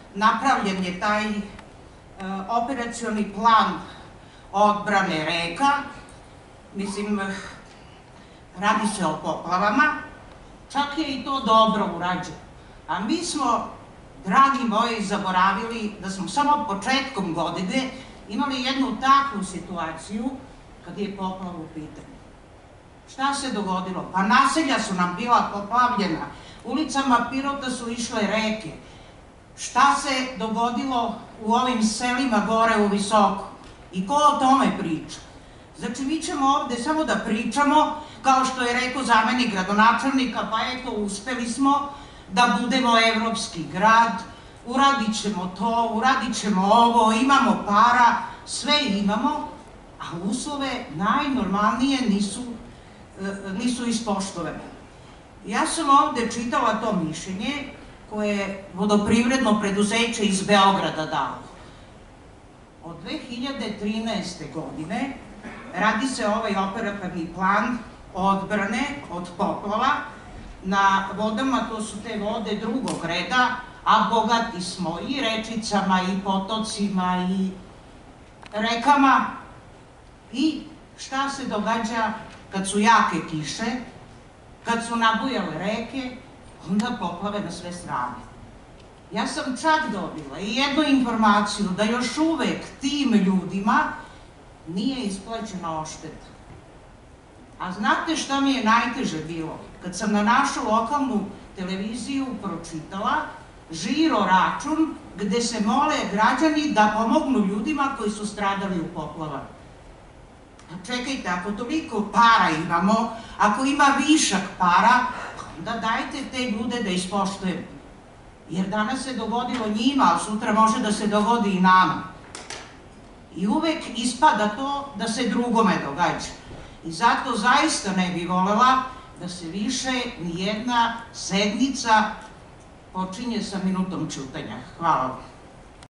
napravljen je taj operacioni plan odbrane reka, mislim, radi se o poplavama, čak je i to dobro urađeno. A mi smo, dragi moji, zaboravili da smo samo početkom godine imali jednu takvu situaciju kad je poplava u pitanju. Šta se dogodilo? Pa naselja su nam bila poplavljena, ulicama Pirota su išle reke. Šta se dogodilo u ovim selima gore u Visoko? I ko o tome priča? Znači, mi ćemo ovde samo da pričamo, kao što je rekao zamenik gradonačelnika, pa eto, uspeli smo da budemo evropski grad, uradit ćemo to, uradit ćemo ovo, imamo para, sve imamo, a uslove najnormalnije nisu ispoštovane. Ja sam ovde čitala to mišljenje koje je vodoprivredno preduzeće iz Beograda dalo. Od 2013. godine radi se ovaj operativni plan odbrane od poplava na vodama, to su te vode drugog reda, a bogati smo i rečicama, i potocima, i rekama. I šta se događa kad su jake kiše, kad su nabujale reke, onda poplave na sve strane. Ja sam čak dobila i jednu informaciju da još uvek tim ljudima nije isplaćena odšteta. A znate šta mi je najteže bilo? Kad sam na našu lokalnu televiziju pročitala žiro račun gde se mole građani da pomognu ljudima koji su stradali u poplavama. A čekajte, ako toliko para imamo, ako ima višak para, onda dajte te ljude da ispoštujemo. Jer danas se dogodilo njima, a sutra može da se dogodi i nama. I uvek ispada to da se drugome događa. I zato zaista ne bi volela da se više nijedna sednica počinje sa minutom ćutanja. Hvala vam.